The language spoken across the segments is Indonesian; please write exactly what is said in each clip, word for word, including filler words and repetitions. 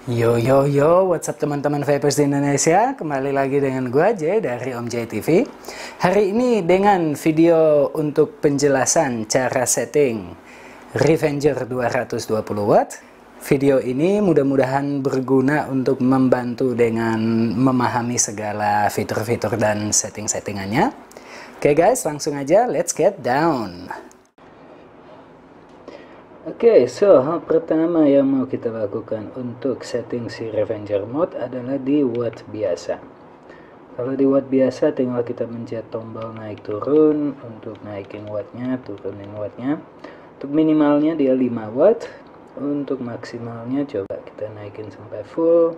Yo yo yo, what's up teman-teman vapers di Indonesia? Kembali lagi dengan gua Jay dari Om Jay T V. Hari ini dengan video untuk penjelasan cara setting Revenger dua ratus dua puluh watt. Video ini mudah-mudahan berguna untuk membantu dengan memahami segala fitur-fitur dan setting-settingannya. Oke guys, langsung aja, let's get down. Oke, okay, so hal pertama yang mau kita lakukan untuk setting si Revenger mode adalah di watt biasa. Kalau di watt biasa tinggal kita mencet tombol naik turun untuk naikin wattnya, turunin wattnya. Untuk minimalnya dia lima watt, untuk maksimalnya coba kita naikin sampai full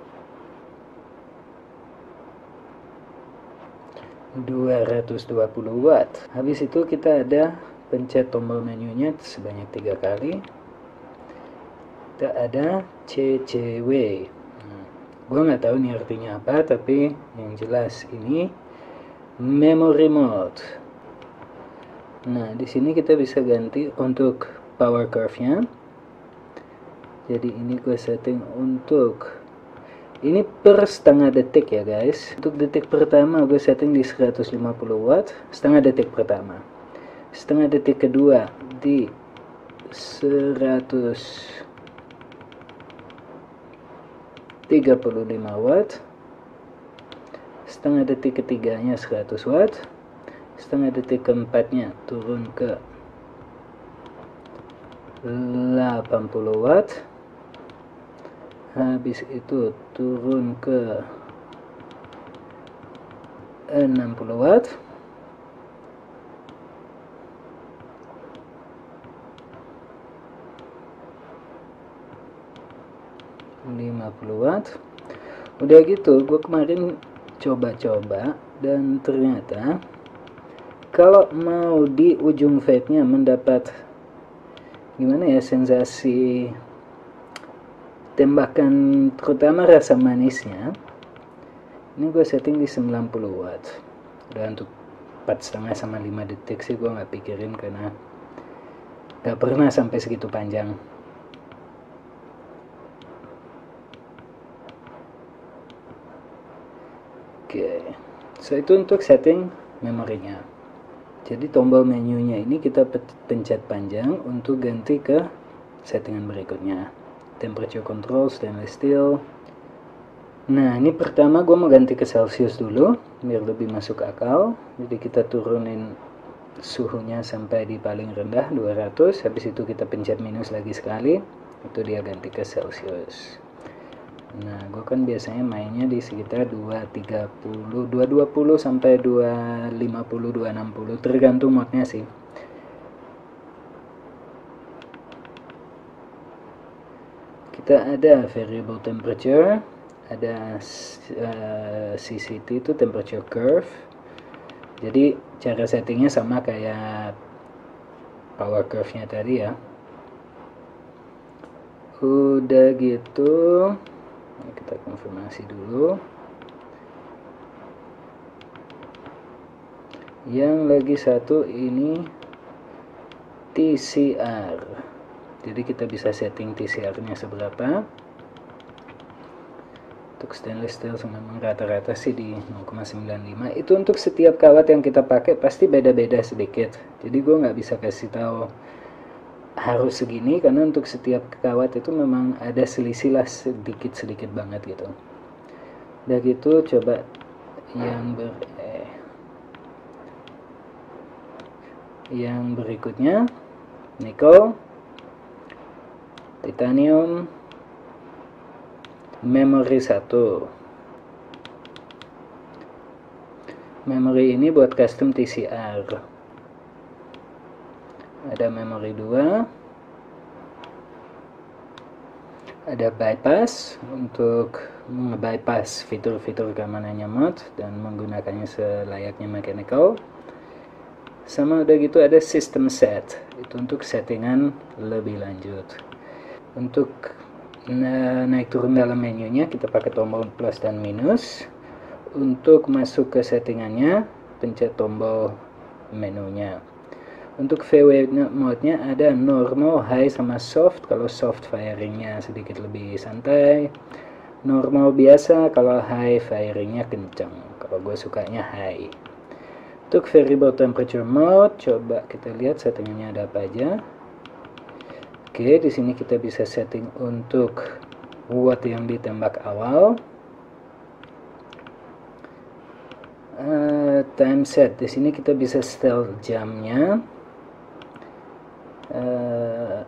dua ratus dua puluh watt. Habis itu kita ada pencet tombol menunya sebanyak tiga kali. Kita ada C C W. Hmm. Gue nggak tahu nih artinya apa, tapi yang jelas ini memory mode. Nah, di sini kita bisa ganti untuk power curve-nya. Jadi ini gue setting untuk ini per setengah detik ya guys. Untuk detik pertama gue setting di seratus lima puluh watt, setengah detik pertama. Setengah detik kedua di seratus tiga puluh lima watt, setengah detik ketiganya seratus watt, setengah detik keempatnya turun ke delapan puluh watt, habis itu turun ke enam puluh watt, lima puluh watt. Udah gitu gue kemarin coba-coba dan ternyata kalau mau di ujung vape nya mendapat gimana ya sensasi tembakan terutama rasa manisnya, ini gue setting di sembilan puluh watt. Udah untuk empat setengah sama lima detik sih gue nggak pikirin karena nggak pernah sampai segitu panjang. Oke, so itu untuk setting memorinya. Jadi tombol menunya ini kita pencet panjang untuk ganti ke settingan berikutnya. Temperature control stainless steel. Nah, ini pertama gue mau ganti ke Celsius dulu biar lebih masuk akal. Jadi kita turunin suhunya sampai di paling rendah dua ratus. Habis itu kita pencet minus lagi sekali. Itu dia ganti ke Celsius. Nah, gue kan biasanya mainnya di sekitar dua tiga puluh, dua dua puluh sampai dua lima puluh, dua enam puluh, tergantung modnya sih. Kita ada variable temperature, ada uh, C C T itu temperature curve. Jadi cara settingnya sama kayak power curve-nya tadi ya. Udah gitu kita konfirmasi dulu. Yang lagi satu ini T C R. Jadi kita bisa setting T C R-nya seberapa. Untuk stainless steel memang rata-rata sih di nol koma sembilan lima. Itu untuk setiap kawat yang kita pakai pasti beda-beda sedikit. Jadi gue nggak bisa kasih tahu harus segini karena untuk setiap kawat itu memang ada selisih lah sedikit-sedikit banget gitu. Udah gitu coba yang ber eh, yang berikutnya nickel, titanium, memory satu. Memory ini buat custom T C R. Ada memory dua, ada bypass untuk nge-bypass fitur-fitur keamanannya mod dan menggunakannya selayaknya mechanical. Sama udah gitu ada system set, itu untuk settingan lebih lanjut. Untuk na naik turun dalam menunya kita pakai tombol plus dan minus. Untuk masuk ke settingannya pencet tombol menunya. Untuk V W mode-nya ada normal, high, sama soft. Kalau soft firingnya sedikit lebih santai, Normal biasa, kalau high firingnya kenceng. Kalau gue sukanya high. Untuk variable temperature mode, coba kita lihat settingannya ada apa aja. Oke, di sini kita bisa setting untuk watt yang ditembak awal. Uh, time set, di sini kita bisa setel jamnya. Uh,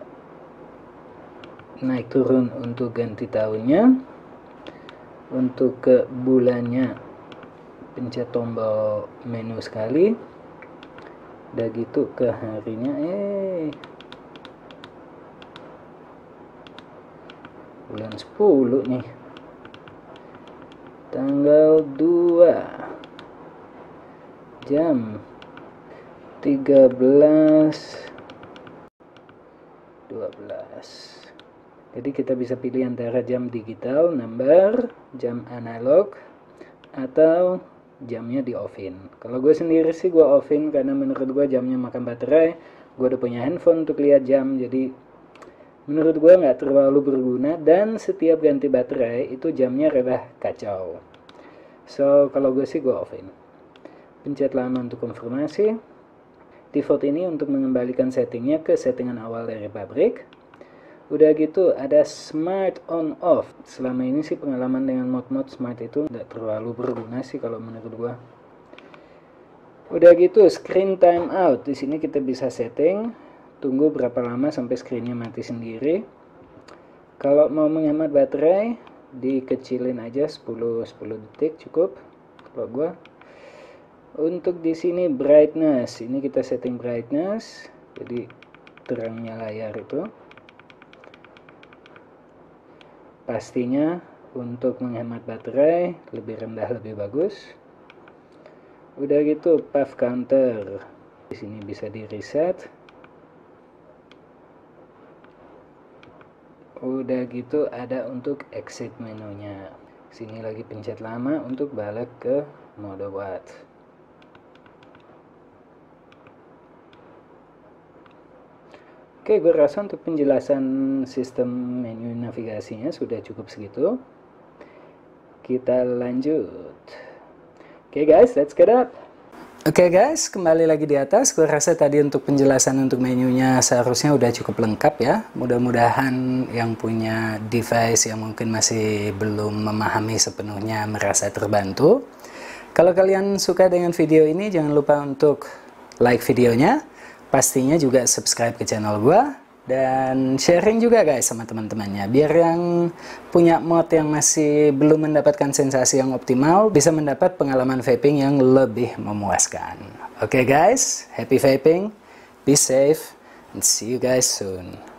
naik turun untuk ganti tahunnya. Untuk ke bulannya pencet tombol menu sekali. Udah gitu ke harinya eh bulan sepuluh nih, tanggal dua, jam tiga belas dua belas. Jadi kita bisa pilih antara jam digital, number, jam analog, atau jamnya di offin. Kalau gue sendiri sih gue offin karena menurut gue jamnya makan baterai. Gue udah punya handphone untuk lihat jam, jadi menurut gue nggak terlalu berguna. Dan setiap ganti baterai itu jamnya rada kacau. So kalau gue sih gue offin. Pencet lama untuk konfirmasi. Default ini untuk mengembalikan settingnya ke settingan awal dari pabrik. Udah gitu ada smart on off. Selama ini sih pengalaman dengan mod-mod smart itu nggak terlalu berguna sih kalau menurut gua. Udah gitu screen time out. Di sini kita bisa setting tunggu berapa lama sampai screennya mati sendiri. Kalau mau menghemat baterai dikecilin aja sepuluh detik cukup kalau gua. Untuk di sini brightness, ini kita setting brightness jadi terangnya layar itu. Pastinya untuk menghemat baterai lebih rendah lebih bagus. Udah gitu path counter di sini bisa di reset. Udah gitu ada untuk exit menunya. Sini lagi pencet lama untuk balik ke mode watt. Oke, gue rasa untuk penjelasan sistem menu navigasinya sudah cukup segitu. Kita lanjut. Oke guys, let's get up. Oke guys, kembali lagi di atas. Gue rasa tadi untuk penjelasan untuk menunya seharusnya udah cukup lengkap ya. Mudah-mudahan yang punya device yang mungkin masih belum memahami sepenuhnya merasa terbantu. Kalau kalian suka dengan video ini, jangan lupa untuk like videonya. Pastinya juga subscribe ke channel gua dan sharing juga guys sama teman-temannya biar yang punya mod yang masih belum mendapatkan sensasi yang optimal bisa mendapat pengalaman vaping yang lebih memuaskan. Oke okay guys, happy vaping, be safe, and see you guys soon.